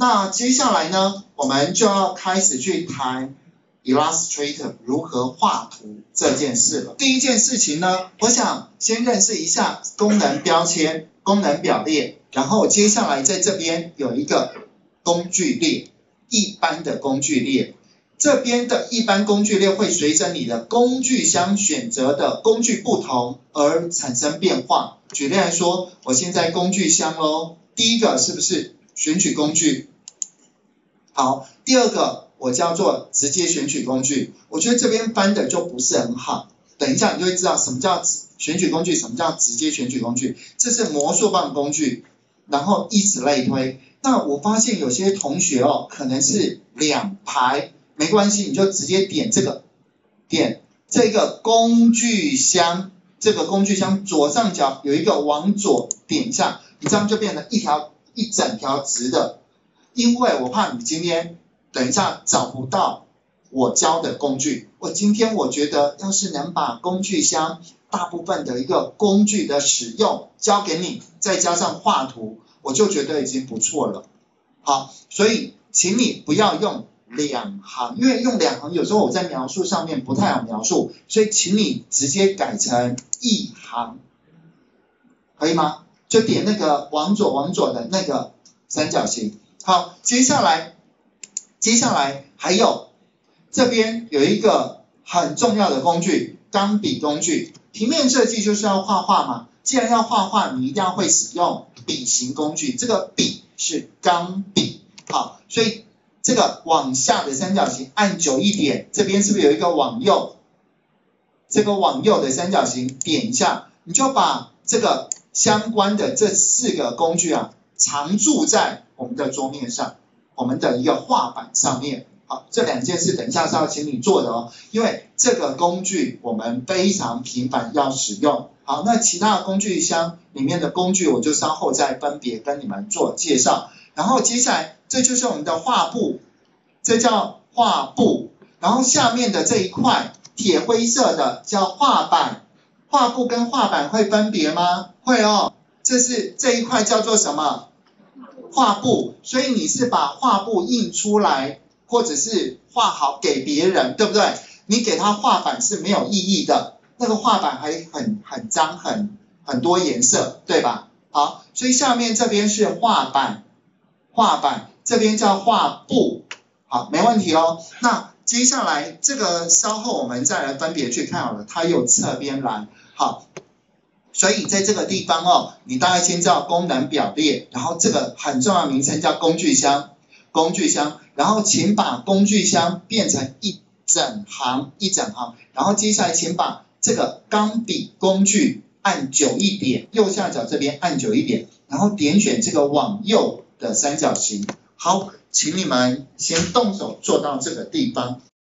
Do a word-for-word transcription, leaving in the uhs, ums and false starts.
那接下来呢，我们就要开始去谈 Illustrator 如何画图这件事了。第一件事情呢，我想先认识一下功能标签、功能表列，然后接下来在这边有一个工具列，一般的工具列。这边的一般工具列会随着你的工具箱选择的工具不同而产生变化。举例来说，我现在工具箱咯，第一个是不是选取工具？好，第二个我叫做直接选取工具。我觉得这边翻的就不是很好，等一下你就会知道什么叫选取工具，什么叫直接选取工具。这是魔术棒工具，然后以此类推。那我发现有些同学哦，可能是两排。没关系，你就直接点这个，点这个工具箱，这个工具箱左上角有一个往左点一下，你这样就变成一条一整条直的。因为我怕你今天等一下找不到我教的工具，我今天我觉得要是能把工具箱大部分的一个工具的使用教给你，再加上画图，我就觉得已经不错了。好，所以请你不要用两行，因为用两行有时候我在描述上面不太好描述，所以请你直接改成一行，可以吗？就点那个往左往左的那个三角形。好，接下来接下来还有这边有一个很重要的工具，钢笔工具。平面设计就是要画画嘛，既然要画画，你一定要会使用笔形工具，这个笔是钢笔。好，所以这个往下的三角形按久一点，这边是不是有一个往右？这个往右的三角形点一下，你就把这个相关的这四个工具啊，常驻在我们的桌面上，我们的一个画板上面。好，这两件事等一下是要请你做的哦，因为这个工具我们非常频繁要使用。好，那其他的工具箱里面的工具我就稍后再分别跟你们做介绍。然后接下来这就是我们的画布，这叫画布，然后下面的这一块铁灰色的叫画板。画布跟画板会分别吗？会哦，这是这一块叫做什么？画布，所以你是把画布印出来，或者是画好给别人，对不对？你给他画板是没有意义的，那个画板还很很脏，很很多颜色，对吧？好，所以下面这边是画板。画板这边叫画布，好，没问题哦。那接下来这个稍后我们再来分别去看好了，它有侧边栏，好，所以在这个地方哦，你大概先知道功能表列，然后这个很重要的名称叫工具箱，工具箱，然后请把工具箱变成一整行一整行，然后接下来请把这个钢笔工具按久一点，右下角这边按久一点，然后点选这个往右的三角形。好，请你们先动手做到这个地方。